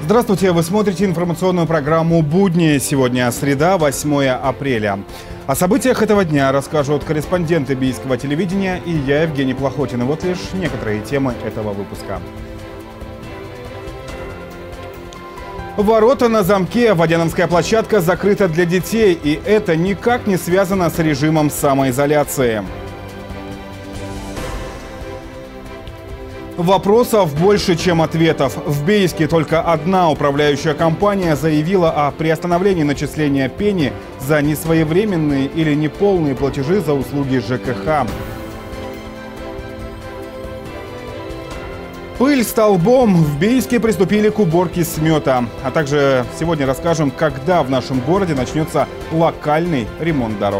Здравствуйте, вы смотрите информационную программу «Будни». Сегодня среда, 8 апреля. О событиях этого дня расскажут корреспонденты Бийского телевидения и я, Евгений Плохотин. И вот лишь некоторые темы этого выпуска. Ворота на замке. Водяновская площадка закрыта для детей. И это никак не связано с режимом самоизоляции. Вопросов больше, чем ответов. В Бийске только одна управляющая компания заявила о приостановлении начисления пени за несвоевременные или неполные платежи за услуги ЖКХ. Пыль столбом. В Бийске приступили к уборке смета. А также сегодня расскажем, когда в нашем городе начнется локальный ремонт дорог.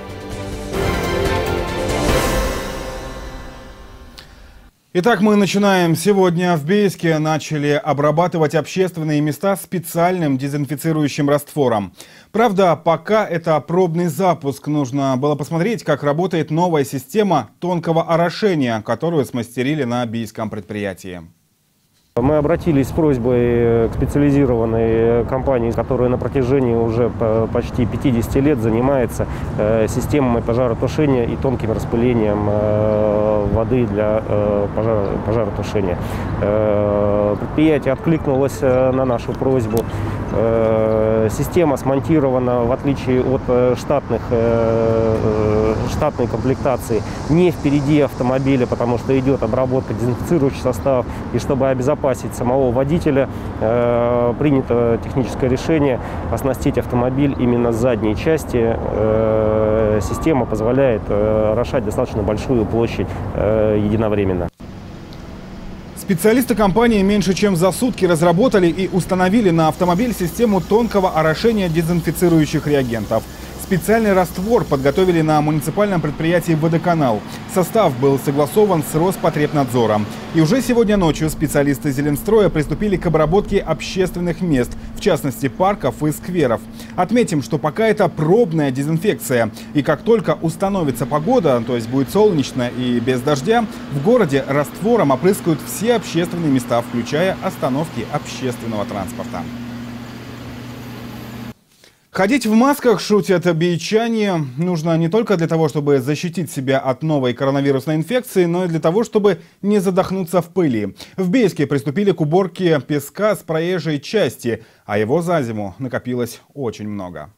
Итак, мы начинаем. Сегодня в Бийске начали обрабатывать общественные места специальным дезинфицирующим раствором. Правда, пока это пробный запуск. Нужно было посмотреть, как работает новая система тонкого орошения, которую смастерили на бийском предприятии. Мы обратились с просьбой к специализированной компании, которая на протяжении уже почти 50 лет занимается системами пожаротушения и тонким распылением воды для пожаротушения. Предприятие откликнулось на нашу просьбу. Система смонтирована, в отличие от штатной комплектации, не впереди автомобиля, потому что идет обработка дезинфицирующих составов. И чтобы обезопасить самого водителя, принято техническое решение оснастить автомобиль именно с задней части. Система позволяет орошать достаточно большую площадь единовременно. Специалисты компании меньше чем за сутки разработали и установили на автомобиль систему тонкого орошения дезинфицирующих реагентов. Специальный раствор подготовили на муниципальном предприятии «Водоканал». Состав был согласован с Роспотребнадзором. И уже сегодня ночью специалисты Зеленстроя приступили к обработке общественных мест, в частности парков и скверов. Отметим, что пока это пробная дезинфекция. И как только установится погода, то есть будет солнечно и без дождя, в городе раствором опрыскают все общественные места, включая остановки общественного транспорта. Ходить в масках, шутят бийчане, нужно не только для того, чтобы защитить себя от новой коронавирусной инфекции, но и для того, чтобы не задохнуться в пыли. В Бийске приступили к уборке песка с проезжей части, а его за зиму накопилось очень много.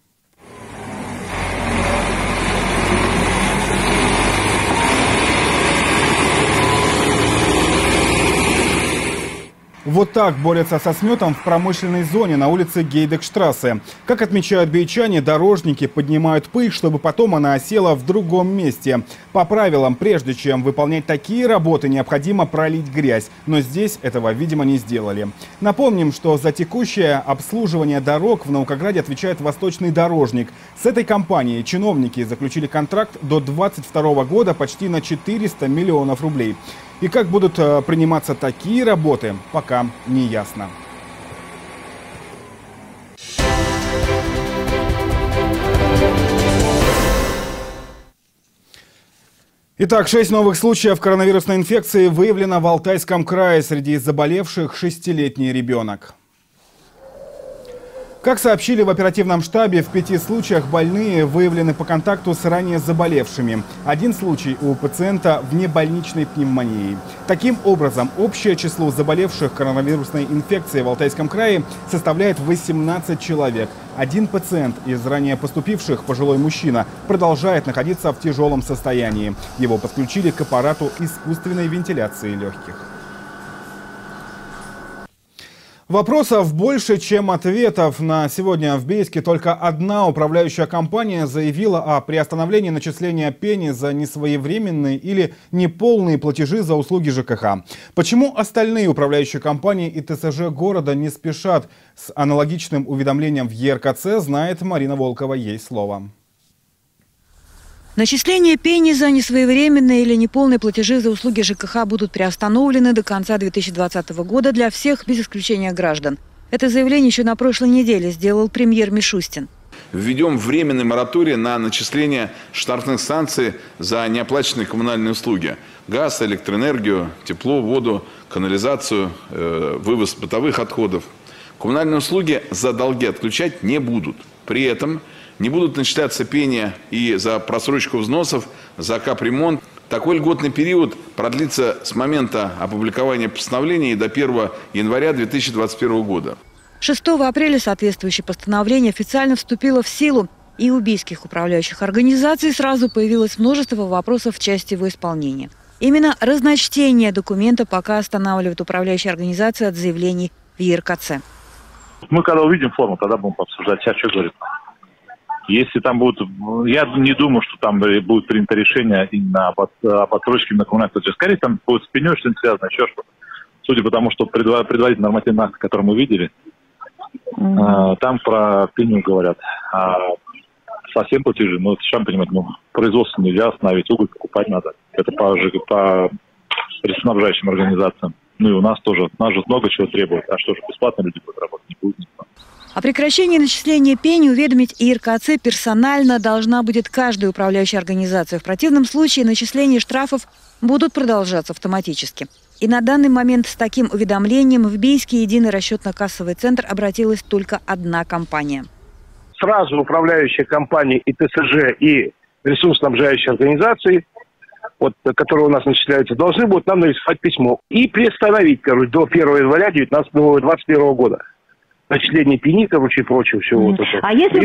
Вот так борются со сметом в промышленной зоне на улице Гейдекштрассе. Как отмечают бийчане, дорожники поднимают пыль, чтобы потом она осела в другом месте. По правилам, прежде чем выполнять такие работы, необходимо пролить грязь. Но здесь этого, видимо, не сделали. Напомним, что за текущее обслуживание дорог в Наукограде отвечает Восточный дорожник. С этой компанией чиновники заключили контракт до 2022 года почти на 400 миллионов рублей. И как будут приниматься такие работы, пока не ясно. Итак, 6 новых случаев коронавирусной инфекции выявлено в Алтайском крае. Среди заболевших 6-летний ребенок. Как сообщили в оперативном штабе, в 5 случаях больные выявлены по контакту с ранее заболевшими. 1 случай у пациента внебольничной пневмонии. Таким образом, общее число заболевших коронавирусной инфекцией в Алтайском крае составляет 18 человек. 1 пациент из ранее поступивших, пожилой мужчина, продолжает находиться в тяжелом состоянии. Его подключили к аппарату искусственной вентиляции легких. Вопросов больше, чем ответов. На сегодня в Бийске только одна управляющая компания заявила о приостановлении начисления пени за несвоевременные или неполные платежи за услуги ЖКХ. Почему остальные управляющие компании и ТСЖ города не спешат с аналогичным уведомлением в ЕРКЦ, знает Марина Волкова. Ей слово. Начисление пени за несвоевременные или неполные платежи за услуги ЖКХ будут приостановлены до конца 2020 года для всех, без исключения граждан. Это заявление еще на прошлой неделе сделал премьер Мишустин. Введем временный мораторий на начисление штрафных санкций за неоплаченные коммунальные услуги. Газ, электроэнергию, тепло, воду, канализацию, вывоз бытовых отходов. коммунальные услуги за долги отключать не будут. При этом не будут начисляться пени и за просрочку взносов, за капремонт. Такой льготный период продлится с момента опубликования постановления и до 1 января 2021 года. 6 апреля соответствующее постановление официально вступило в силу, и у бийских управляющих организаций сразу появилось множество вопросов в части его исполнения. Именно разночтение документа пока останавливает управляющие организации от заявлений в ЕРКЦ. Мы когда увидим форму, тогда будем обсуждать. Сейчас что говорит? Если там будут, я не думаю, что там будет принято решение именно об отсрочке на коммунальную платеж. Скорее, там будет с пеней что-нибудь связано, еще что-то. Судя по тому, что предварительный нормативный акт, который мы видели, там про пеню говорят. А совсем платежи, ну, сам понимаете, производство нельзя остановить, уголь покупать надо. Это по снабжающим организациям. Ну и у нас тоже, нас же много чего требует. А что же, бесплатно люди будут работать? Не будет никто. О прекращении начисления пени уведомить ИРКЦ персонально должна будет каждая управляющая организация. В противном случае начисления штрафов будут продолжаться автоматически. И на данный момент с таким уведомлением в Бийский единый расчетно-кассовый центр обратилась только одна компания. Сразу управляющие компании и ТСЖ, и ресурсоснабжающие организации, вот, которые у нас начисляются, должны будут нам нарисовать письмо и приостановить, короче, до 1 января 2021 года. Начисление пени, короче, и прочего всего. Вот это. А если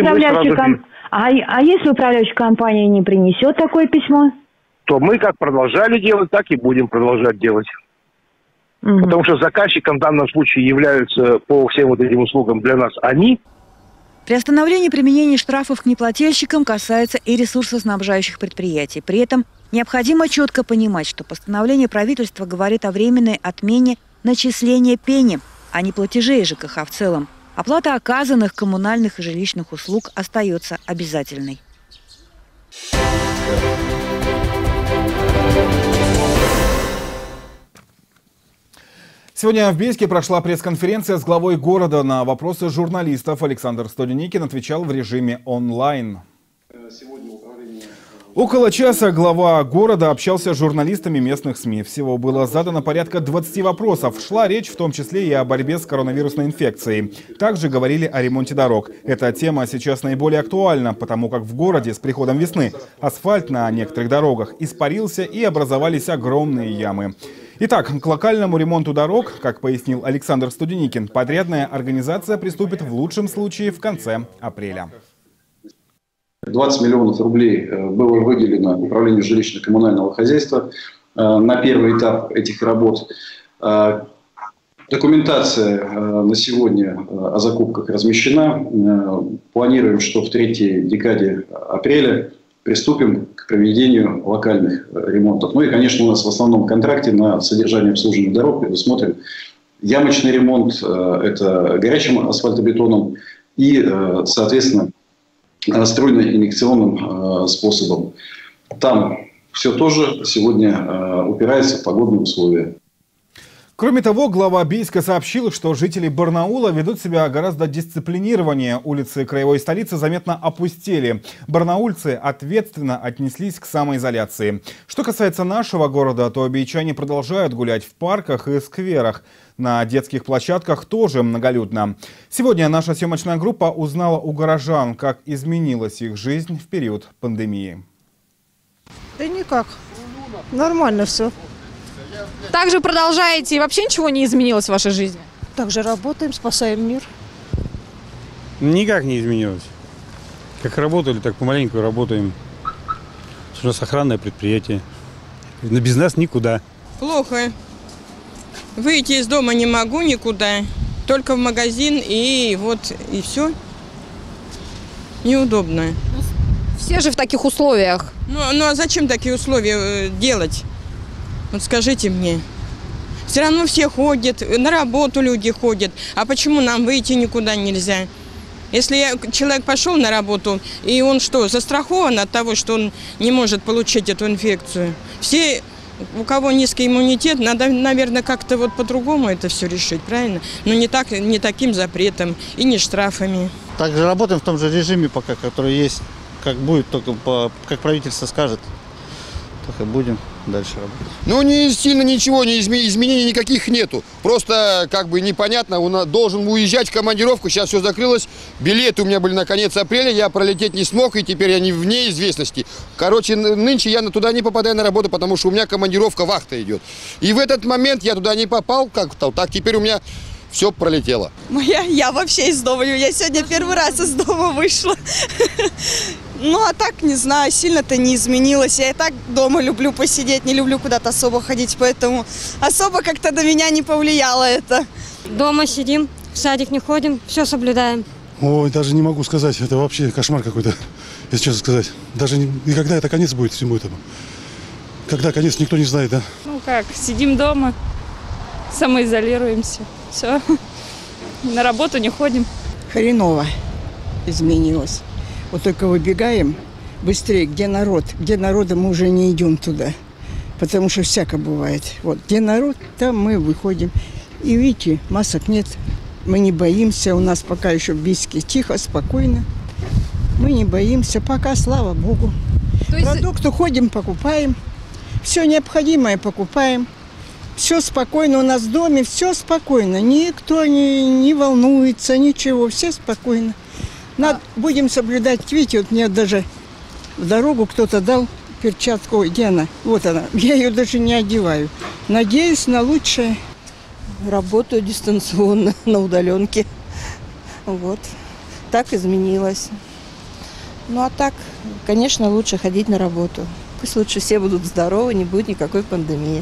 управляющая компания не принесет такое письмо? То мы как продолжали делать, так и будем продолжать делать. Потому что заказчиком в данном случае являются по всем вот этим услугам для нас они. Приостановление применения штрафов к неплательщикам касается и ресурсоснабжающих предприятий. При этом необходимо четко понимать, что постановление правительства говорит о временной отмене начисления пени, а не платежей ЖКХ в целом. Оплата оказанных коммунальных и жилищных услуг остается обязательной. Сегодня в Бийске прошла пресс-конференция с главой города. На вопросы журналистов Александр Студеникин отвечал в режиме онлайн. Около часа глава города общался с журналистами местных СМИ. Всего было задано порядка 20 вопросов. Шла речь в том числе и о борьбе с коронавирусной инфекцией. Также говорили о ремонте дорог. Эта тема сейчас наиболее актуальна, потому как в городе с приходом весны асфальт на некоторых дорогах испарился и образовались огромные ямы. Итак, к локальному ремонту дорог, как пояснил Александр Студеникин, подрядная организация приступит в лучшем случае в конце апреля. 20 миллионов рублей было выделено управлению жилищно-коммунального хозяйства на первый этап этих работ. Документация на сегодня о закупках размещена. Планируем, что в третьей декаде апреля приступим к проведению локальных ремонтов. Ну и, конечно, у нас в основном контракте на содержание обслуживания дорог предусмотрен ямочный ремонт, это горячим асфальтобетоном и, соответственно, струйно-инъекционным способом. Там все тоже сегодня упирается в погодные условия. Кроме того, глава Бийска сообщил, что жители Барнаула ведут себя гораздо дисциплинированнее. Улицы краевой столицы заметно опустели. Барнаульцы ответственно отнеслись к самоизоляции. Что касается нашего города, то бичане продолжают гулять в парках и скверах. На детских площадках тоже многолюдно. Сегодня наша съемочная группа узнала у горожан, как изменилась их жизнь в период пандемии. Да никак. Нормально все. Также продолжаете, и вообще ничего не изменилось в вашей жизни? Также работаем, спасаем мир. Никак не изменилось. Как работали, так помаленьку работаем. У нас охранное предприятие. Без нас никуда. Плохо. Выйти из дома не могу никуда. Только в магазин и вот, и все. Неудобно. Все же в таких условиях. Ну а зачем такие условия делать? Вот скажите мне. Все равно все ходят, на работу люди ходят. А почему нам выйти никуда нельзя? Если человек пошел на работу, и он что, застрахован от того, что он не может получить эту инфекцию? Все, у кого низкий иммунитет, надо, наверное, как-то вот по-другому это все решить, правильно? Но не таким запретом и не штрафами. Также работаем в том же режиме пока, который есть. Как будет, только как правительство скажет, так и будем. дальше работать. Ну, не сильно ничего, изменений никаких нету. Просто, как бы, непонятно, он должен уезжать в командировку, сейчас все закрылось. Билеты у меня были на конец апреля, я пролететь не смог, и теперь я не в неизвестности. Короче, нынче я туда не попадаю на работу, потому что у меня командировка, вахта идет. И в этот момент я туда не попал, как-то так теперь у меня все пролетело. Я вообще из дома, я сегодня первый раз из дома вышла. Ну, а так, не знаю, сильно-то не изменилось. Я и так дома люблю посидеть, не люблю куда-то особо ходить, поэтому особо как-то на меня не повлияло это. Дома сидим, в садик не ходим, все соблюдаем. Ой, даже не могу сказать, это вообще кошмар какой-то, если честно сказать. Даже и когда это конец будет всему этому? Когда конец, никто не знает, да? Ну как, сидим дома, самоизолируемся, все, на работу не ходим. Хреново изменилось. Вот только выбегаем быстрее, где народ. Где народа мы уже не идем туда, потому что всяко бывает. Вот где народ, там мы выходим. И видите, масок нет, мы не боимся, у нас пока еще в Бийске тихо, спокойно. Мы не боимся, пока, слава Богу. Продукты ходим, покупаем, все необходимое покупаем. Все спокойно у нас в доме, все спокойно. Никто не волнуется, ничего, все спокойно. Будем соблюдать. Видите, вот мне даже в дорогу кто-то дал перчатку. Где она? Вот она. Я ее даже не одеваю. Надеюсь на лучшее. Работаю дистанционно, на удаленке. Вот. Так изменилось. Ну, а так, конечно, лучше ходить на работу. Пусть лучше все будут здоровы, не будет никакой пандемии.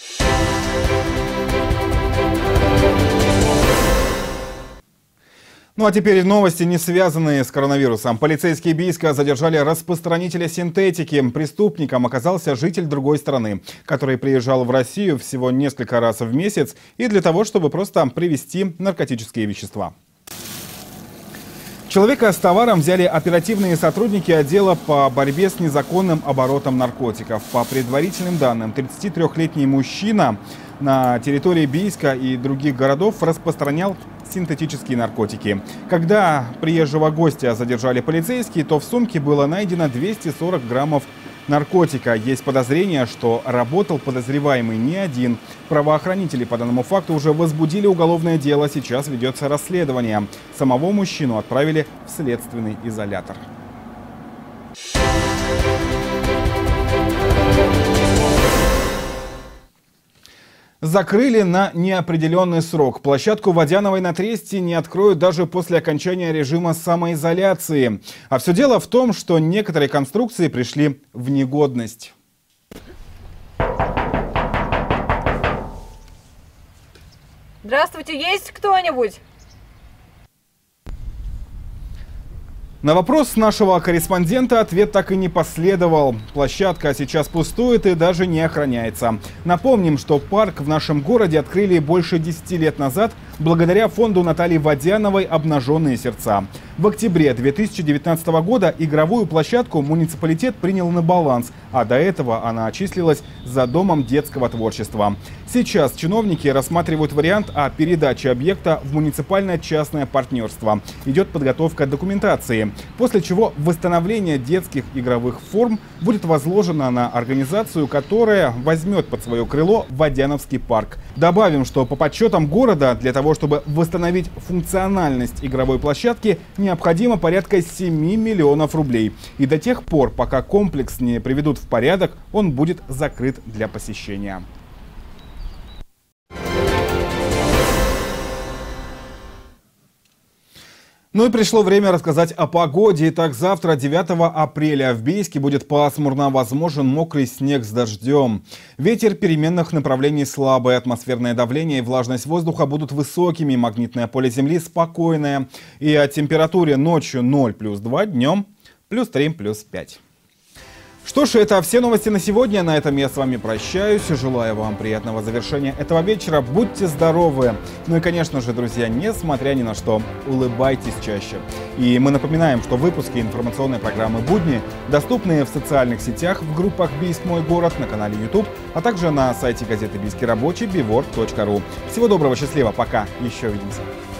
Ну а теперь новости, не связанные с коронавирусом. Полицейские Бийска задержали распространителя синтетики. Преступником оказался житель другой страны, который приезжал в Россию всего несколько раз в месяц и для того, чтобы просто привезти наркотические вещества. Человека с товаром взяли оперативные сотрудники отдела по борьбе с незаконным оборотом наркотиков. По предварительным данным, 33-летний мужчина на территории Бийска и других городов распространял синтетические наркотики. Когда приезжего гостя задержали полицейские, то в сумке было найдено 240 граммов наркотика. Есть подозрение, что работал подозреваемый не один. Правоохранители по данному факту уже возбудили уголовное дело. Сейчас ведется расследование. Самого мужчину отправили в следственный изолятор. Закрыли на неопределенный срок. Площадку Водяновой на Тресте не откроют даже после окончания режима самоизоляции. А все дело в том, что некоторые конструкции пришли в негодность. Здравствуйте, есть кто-нибудь? На вопрос нашего корреспондента ответ так и не последовал. Площадка сейчас пустует и даже не охраняется. Напомним, что парк в нашем городе открыли больше 10 лет назад благодаря фонду Натальи Водяновой «Обнаженные сердца». В октябре 2019 года игровую площадку муниципалитет принял на баланс, а до этого она числилась за домом детского творчества. Сейчас чиновники рассматривают вариант о передаче объекта в муниципально-частное партнерство. Идет подготовка документации, после чего восстановление детских игровых форм будет возложено на организацию, которая возьмет под свое крыло Водяновский парк. Добавим, что по подсчетам города для того, чтобы восстановить функциональность игровой площадки, необходимо порядка 7 миллионов рублей. И до тех пор, пока комплекс не приведут в порядок, он будет закрыт для посещения. Ну и пришло время рассказать о погоде. Итак, завтра, 9 апреля, в Бийске будет пасмурно, возможен мокрый снег с дождем. Ветер переменных направлений слабый, атмосферное давление и влажность воздуха будут высокими, магнитное поле Земли спокойное. И о температуре ночью 0 плюс 2, днем плюс 3 плюс 5. Что ж, это все новости на сегодня. На этом я с вами прощаюсь. Желаю вам приятного завершения этого вечера. Будьте здоровы. Ну и, конечно же, друзья, несмотря ни на что, улыбайтесь чаще. И мы напоминаем, что выпуски информационной программы «Будни» доступны в социальных сетях, в группах «Бийск. Мой город», на канале YouTube, а также на сайте газеты «Бийский рабочий» bivorg.ru. Всего доброго, счастливо, пока, еще увидимся.